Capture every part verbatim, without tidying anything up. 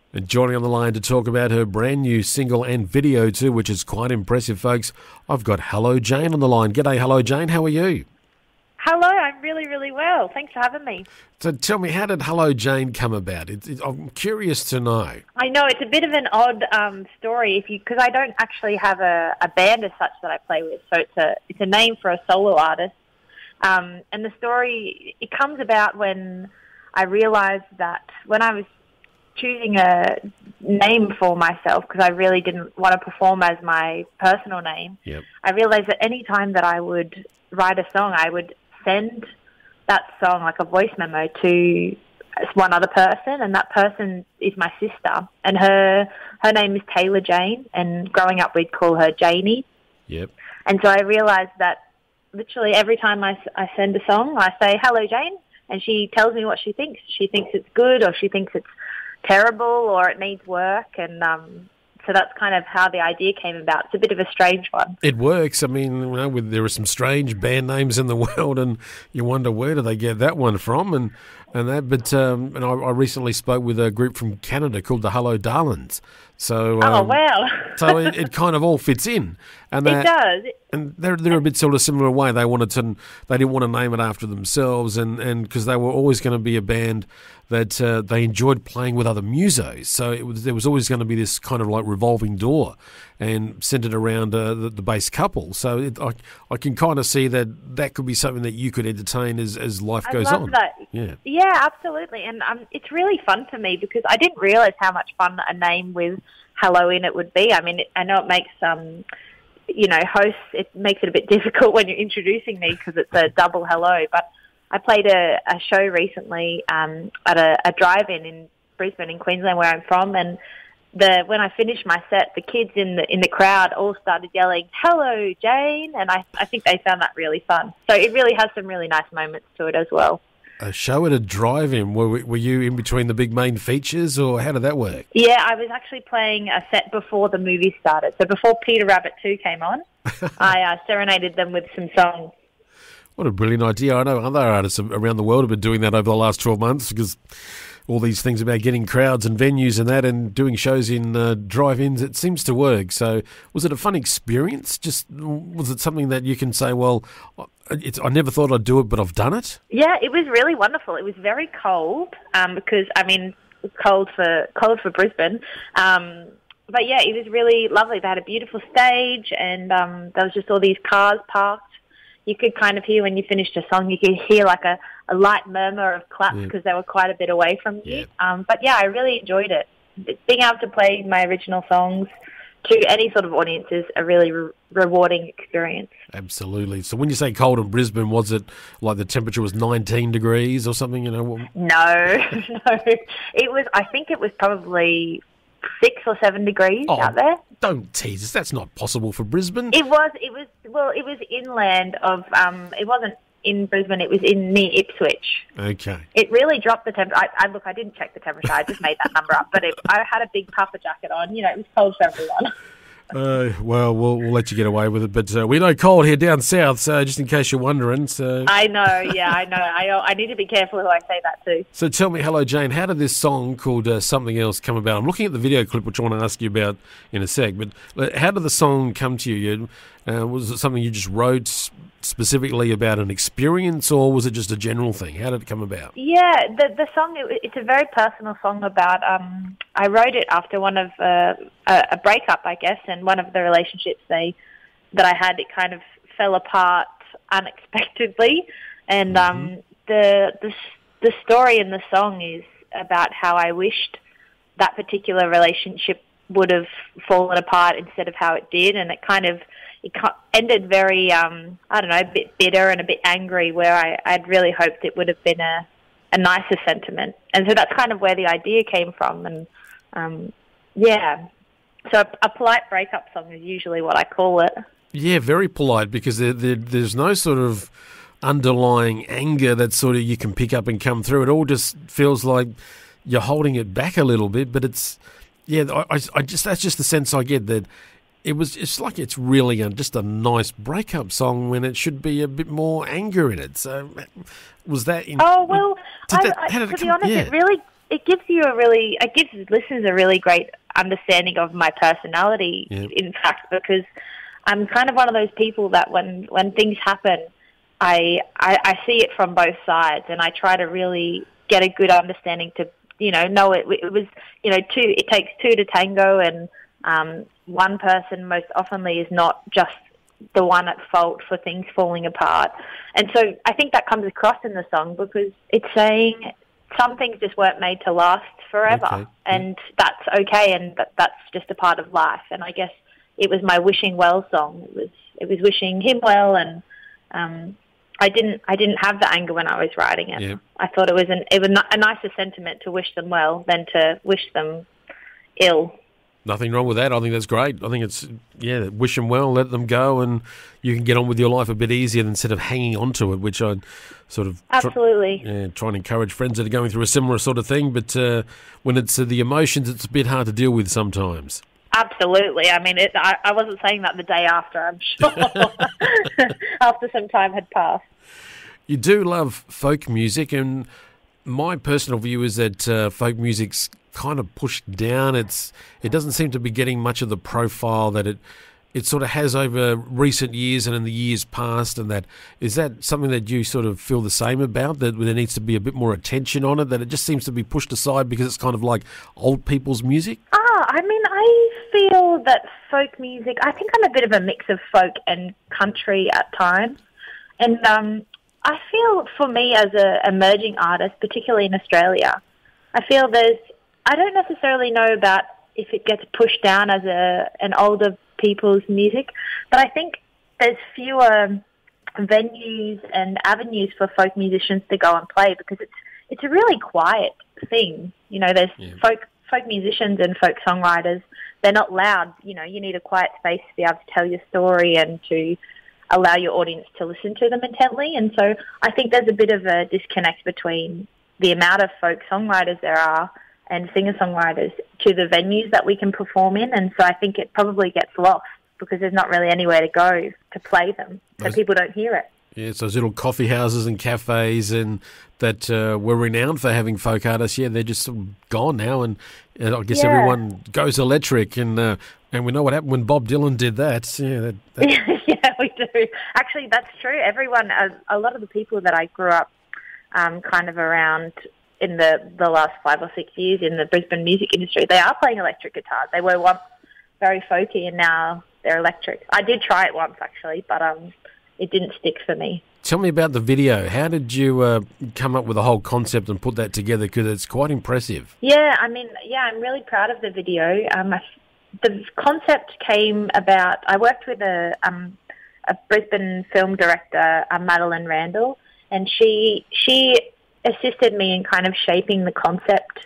And joining on the line to talk about her brand new single and video too, which is quite impressive, folks, I've got Hello Jane on the line. G'day, Hello Jane. How are you? Hello, I'm really, really well. Thanks for having me. So tell me, how did Hello Jane come about? It, it, I'm curious to know. I know it's a bit of an odd um, story, if you because I don't actually have a, a band as such that I play with, so it's a it's a name for a solo artist. Um, and the story it comes about when I realised that when I was choosing a name for myself, because I really didn't want to perform as my personal name. Yep. I realised that any time that I would write a song, I would send that song like a voice memo to one other person, and that person is my sister, and her her name is Taylor Jane, and growing up we'd call her Janie. Yep. And so I realised that literally every time I, I send a song, I say, hello Jane, and she tells me what she thinks. She thinks it's good, or she thinks it's terrible, or it needs work, and um so that's kind of how the idea came about. It's a bit of a strange one. It works. I mean, you know, with, there are some strange band names in the world, and you wonder where do they get that one from, and and that. But um, and I, I recently spoke with a group from Canada called the Hello Darlings. So um, oh wow! so it, it kind of all fits in, and it does. And they're they're a bit sort of similar way. They wanted to, they didn't want to name it after themselves, and and because they were always going to be a band that uh, they enjoyed playing with other musos. So it was, there was always going to be this kind of like revolving door and centered around uh, the, the bass couple. So it, I, I can kind of see that that could be something that you could entertain as, as life I goes love on. That. Yeah, yeah, absolutely. And um, it's really fun for me because I didn't realise how much fun a name with hello in it would be. I mean, it, I know it makes um, you know, hosts, it makes it a bit difficult when you're introducing me because it's a double hello, but I played a, a show recently um, at a, a drive-in in Brisbane in Queensland, where I'm from, and the when I finished my set, the kids in the in the crowd all started yelling, "Hello, Jane!" and I, I think they found that really fun. So it really has some really nice moments to it as well. A show at a drive-in. Were were you in between the big main features, or how did that work? Yeah, I was actually playing a set before the movie started. So before Peter Rabbit two came on, I uh, serenaded them with some songs. What a brilliant idea. I know other artists around the world have been doing that over the last twelve months because all these things about getting crowds and venues and that and doing shows in uh, drive-ins, it seems to work. So was it a fun experience? Just was it something that you can say, well, it's, I never thought I'd do it, but I've done it? Yeah, it was really wonderful. It was very cold um, because, I mean, cold for cold for Brisbane. Um, but, yeah, it was really lovely. They had a beautiful stage and um, there was just all these cars parked. You could kind of hear when you finished a song, you could hear like a, a light murmur of claps because yeah. they were quite a bit away from you. Yeah. Um, but yeah, I really enjoyed it. Being able to play my original songs to any sort of audience is a really re- rewarding experience. Absolutely. So when you say cold in Brisbane, was it like the temperature was nineteen degrees or something? You know? No, no. It was. I think it was probably six or seven degrees oh, out there. Don't tease us. That's not possible for Brisbane. It was. It was. Well, it was inland of. Um, it wasn't in Brisbane. It was in near Ipswich. Okay. It really dropped the temperature. I, I look. I didn't check the temperature. I just made that number up. But it, I had a big puffer jacket on. You know, it was cold for everyone. Uh, well, well, we'll let you get away with it, but uh, we know cold here down south, so just in case you're wondering. So I know, yeah, I know. I I need to be careful who I say that to. So tell me, Hello Jane, how did this song called uh, Something Else come about? I'm looking at the video clip, which I want to ask you about in a sec, but uh, how did the song come to you? Uh, was it something you just wrote specifically about an experience, or was it just a general thing? How did it come about? Yeah, the the song, it, it's a very personal song about, um, I wrote it after one of, uh, a, a breakup, I guess, and one of the relationships they that I had, it kind of fell apart unexpectedly, and mm-hmm. um, the, the the story in the song is about how I wished that particular relationship would have fallen apart instead of how it did, and it kind of it ended very, um, I don't know, a bit bitter and a bit angry, where I, I'd really hoped it would have been a, a nicer sentiment. And so that's kind of where the idea came from. And, um, yeah, so a, a polite breakup song is usually what I call it. Yeah, very polite, because there, there, there's no sort of underlying anger that sort of you can pick up and come through. It all just feels like you're holding it back a little bit, but it's, yeah, I, I just that's just the sense I get, that it was, it's like it's really a, just a nice breakup song when it should be a bit more anger in it. So was that in... Oh, well, did I, that, I, how did to it be come, honest, yeah. it really it gives you a really, it gives listeners a really great understanding of my personality. Yep. In fact, because I'm kind of one of those people that when when things happen, I, I I see it from both sides, and I try to really get a good understanding to, you know, know it. It was, you know, two. It takes two to tango, and um, one person most oftenly is not just the one at fault for things falling apart. And so I think that comes across in the song because it's saying some things just weren't made to last forever, Okay. and that's okay, and that, that's just a part of life. And I guess it was my wishing well song. It was it was wishing him well, and um, I didn't I didn't have the anger when I was writing it. Yeah. I thought it was an it was a nicer sentiment to wish them well than to wish them ill. Nothing wrong with that. I think that's great. I think it's, yeah, wish them well, let them go, and you can get on with your life a bit easier instead of hanging on to it, which I sort of tr- Absolutely. yeah, try and encourage friends that are going through a similar sort of thing. But uh, when it's uh, the emotions, it's a bit hard to deal with sometimes. Absolutely. I mean, it, I, I wasn't saying that the day after, I'm sure, after some time had passed. You do love folk music, and my personal view is that uh, folk music's kind of pushed down. It's it doesn't seem to be getting much of the profile that it it sort of has over recent years and in the years past. And that is that something that you sort of feel the same about, that there needs to be a bit more attention on it, that it just seems to be pushed aside because it's kind of like old people's music? Ah, I mean, I feel that folk music, I think I'm a bit of a mix of folk and country at times. And um, I feel for me as an emerging artist, particularly in Australia, I feel there's, I don't necessarily know about if it gets pushed down as a an older people's music, but I think there's fewer venues and avenues for folk musicians to go and play because it's it's a really quiet thing. You know, there's Yeah. folk folk musicians and folk songwriters. They're not loud. You know, you need a quiet space to be able to tell your story and to allow your audience to listen to them intently. And so I think there's a bit of a disconnect between the amount of folk songwriters there are and singer-songwriters to the venues that we can perform in. And so I think it probably gets lost because there's not really anywhere to go to play them, so Those- people don't hear it. Yeah, it's those little coffee houses and cafes and that uh, were renowned for having folk artists. Yeah, they're just sort of gone now, and, and I guess Yeah. everyone goes electric, and uh, and we know what happened when Bob Dylan did that. Yeah, that, that, Yeah, we do. Actually, that's true. Everyone, a, a lot of the people that I grew up um, kind of around in the, the last five or six years in the Brisbane music industry, they are playing electric guitars. They were once very folky and now they're electric. I did try it once, actually, but um, it didn't stick for me. Tell me about the video. How did you uh, come up with the whole concept and put that together? Because it's quite impressive. Yeah, I mean, yeah, I'm really proud of the video. Um, I, the concept came about, I worked with a, um, a Brisbane film director, uh, Madeline Randall, and she she assisted me in kind of shaping the concept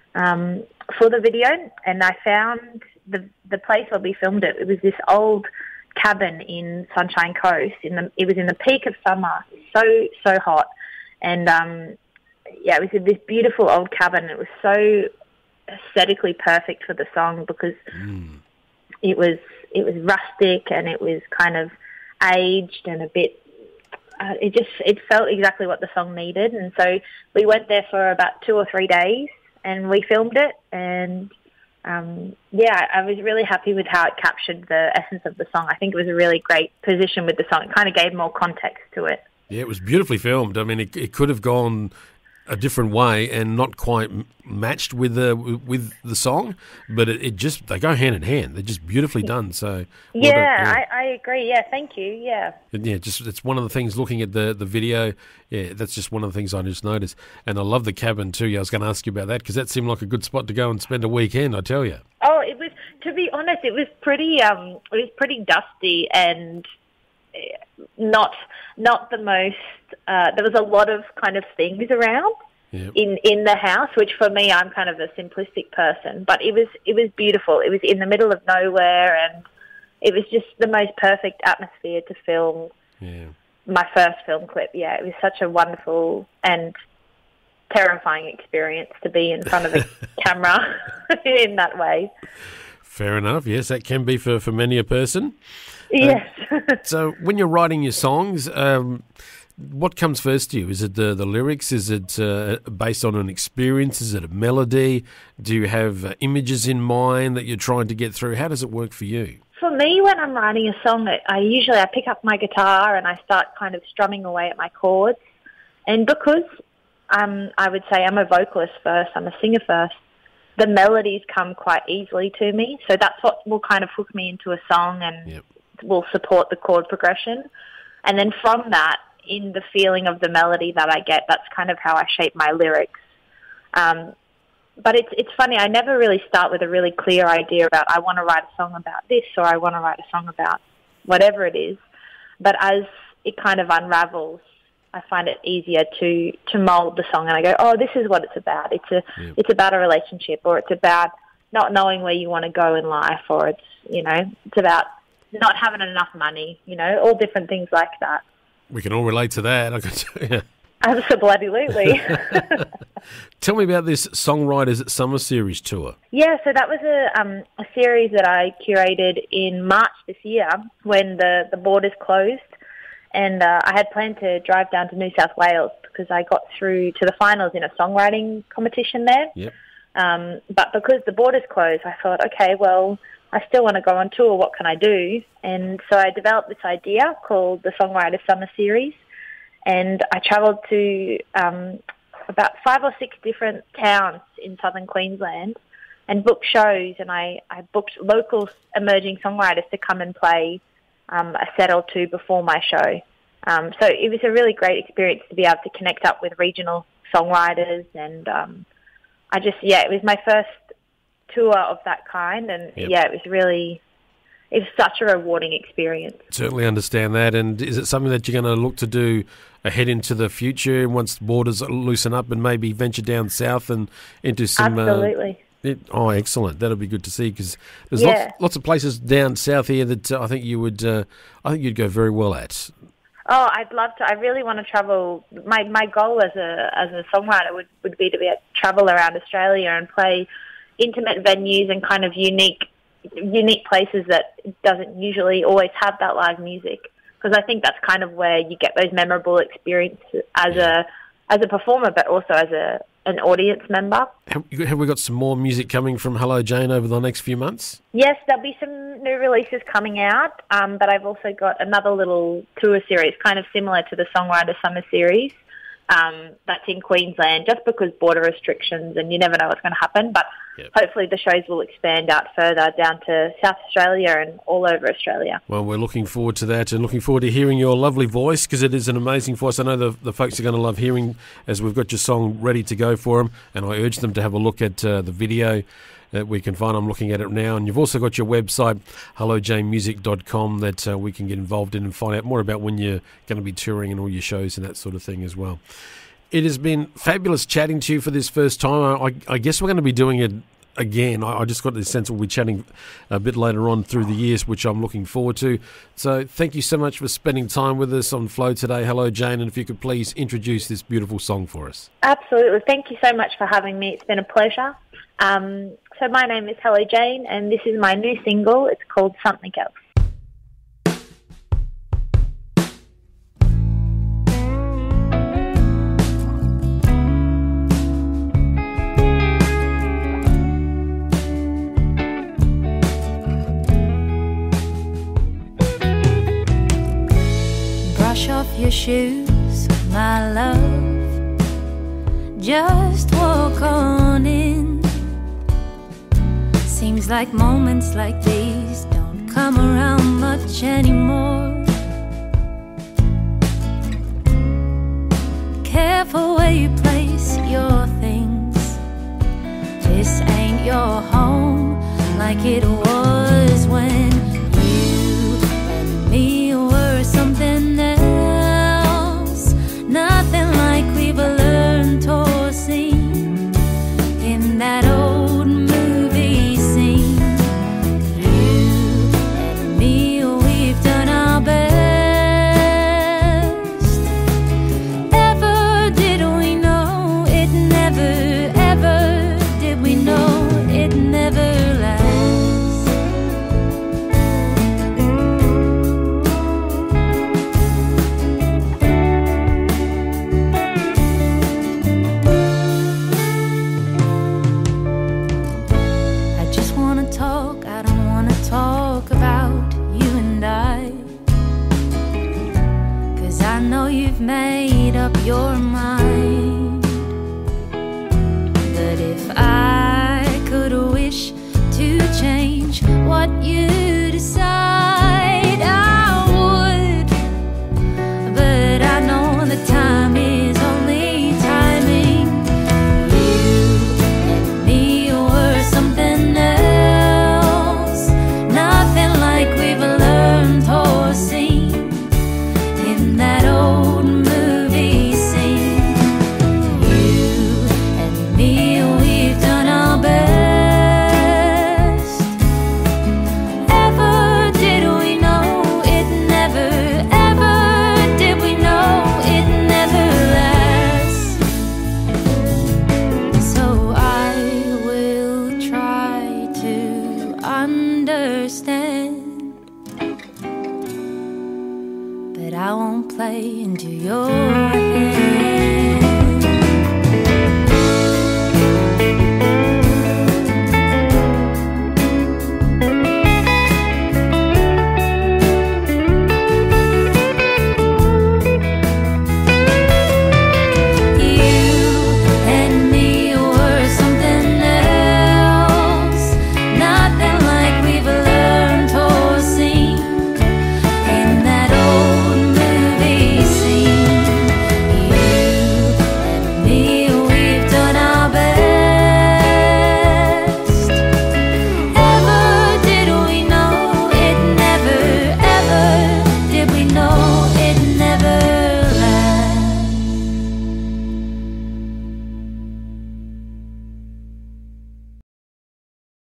um, for the video. And I found the the place where we filmed it. It was this old cabin in Sunshine Coast. In the it was in the peak of summer, so so hot, and um, yeah, it was this beautiful old cabin. It was so aesthetically perfect for the song because Mm. it was it was rustic and it was kind of aged and a bit. Uh, it just it felt exactly what the song needed, and so we went there for about two or three days and we filmed it. And um, yeah, I was really happy with how it captured the essence of the song. I think it was a really great position with the song. It kind of gave more context to it. Yeah, it was beautifully filmed. I mean, it, it could have gone a different way and not quite m- matched with the with the song, but it, it just they go hand in hand. They're just beautifully done. So well Yeah, done. I, I agree. Yeah, thank you. Yeah. And yeah, just it's one of the things looking at the, the video. Yeah, that's just one of the things I just noticed. And I love the cabin too. Yeah, I was going to ask you about that because that seemed like a good spot to go and spend a weekend, I tell you. Oh, it was, to be honest, it was pretty, um, it was pretty dusty and eh, not, not the most, uh, there was a lot of kind of things around Yeah. in, in the house, which for me, I'm kind of a simplistic person, but it was, it was beautiful. It was in the middle of nowhere and it was just the most perfect atmosphere to film Yeah. my first film clip. Yeah, it was such a wonderful and terrifying experience to be in front of a camera in that way. Fair enough. Yes, that can be for, for many a person. Yes. So when you're writing your songs, um, what comes first to you? Is it the, the lyrics? Is it uh, based on an experience? Is it a melody? Do you have uh, images in mind that you're trying to get through? How does it work for you? For me, when I'm writing a song, I usually I pick up my guitar and I start kind of strumming away at my chords. And because um, I would say I'm a vocalist first, I'm a singer first, the melodies come quite easily to me. So that's what will kind of hook me into a song and yep. will support the chord progression. And then from that, in the feeling of the melody that I get, that's kind of how I shape my lyrics. Um, but it's it's funny, I never really start with a really clear idea about I want to write a song about this or I want to write a song about whatever it is. But as it kind of unravels, I find it easier to, to mould the song and I go, oh, this is what it's about. It's a yep. it's about a relationship, or it's about not knowing where you want to go in life, or it's, you know, it's about not having enough money, you know, all different things like that. We can all relate to that, I can tell you. Absolutely. Tell me about this Songwriters Summer Series tour. Yeah, so that was a um, a series that I curated in March this year when the, the borders closed, and uh, I had planned to drive down to New South Wales because I got through to the finals in a songwriting competition there. Yep. Um, but because the borders closed, I thought, okay, well, I still want to go on tour. What can I do? And so I developed this idea called the Songwriters Summer Series. And I travelled to um, about five or six different towns in southern Queensland and booked shows. And I, I booked local emerging songwriters to come and play um, a set or two before my show. Um, so it was a really great experience to be able to connect up with regional songwriters. And um, I just, yeah, it was my first tour of that kind. And, yep. yeah, it was really... It's such a rewarding experience. Certainly understand that. And is it something that you're going to look to do ahead into the future once the borders loosen up and maybe venture down south and into some... Absolutely. Uh, it, oh, excellent. That'll be good to see because there's yeah. lots, lots of places down south here that uh, I think you would, uh, I think you'd go very well at. Oh, I'd love to. I really want to travel. My my goal as a as a songwriter would, would be to be able to travel around Australia and play intimate venues and kind of unique unique places that doesn't usually always have that live music, because I think that's kind of where you get those memorable experiences as yeah. a as a performer, but also as a an audience member. Have, have we got some more music coming from Hello Jane over the next few months? Yes, there'll be some new releases coming out, um, but I've also got another little tour series, kind of similar to the Songwriter Summer Series. Um, that's in Queensland, just because border restrictions and you never know what's going to happen. But yep. hopefully the shows will expand out further down to South Australia and all over Australia. Well, we're looking forward to that and looking forward to hearing your lovely voice, because it is an amazing voice. I know the, the folks are going to love hearing as we've got your song ready to go for them, and I urge them to have a look at uh, the video that we can find. I'm looking at it now, and you've also got your website hello jane music dot com that uh, we can get involved in and find out more about when you're going to be touring and all your shows and that sort of thing as well. It has been fabulous chatting to you for this first time. I, I guess we're going to be doing it again. I, I just got the sense we'll be chatting a bit later on through the years, which I'm looking forward to. So thank you so much for spending time with us on Flow today. Hello Jane, and if you could please introduce this beautiful song for us. Absolutely. Thank you so much for having me. It's been a pleasure. Um, so my name is Hello Jane, and this is my new single. It's called Something Else. Brush off your shoes, my love. Just walk on in. Seems like moments like these don't come around much anymore. Careful where you place your things. This ain't your home like it was when you and me were something else. Nothing like we've learned or seen in that old movie scene. You and me, we've done our best. Ever did we know it never, ever did we know it never lasts. you've made up your mind. But if I could wish to change what you decide, I would. But I know the time is only timing. You and me were something else, nothing like we've learned or seen in that old movie scene. You and me, we've done our best. Ever did we know it never, ever did we know it never lasts. So I will try to understand, but I won't play into your